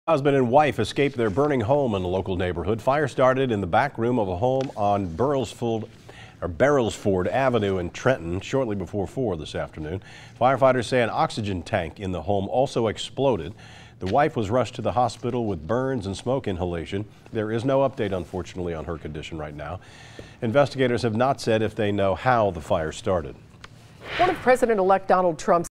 Husband and wife escaped their burning home in a local neighborhood. Fire started in the back room of a home on Brelsford Avenue in Trenton shortly before 4 this afternoon. Firefighters say an oxygen tank in the home also exploded. The wife was rushed to the hospital with burns and smoke inhalation. There is no update, unfortunately, on her condition right now. Investigators have not said if they know how the fire started. One of President-elect Donald Trump's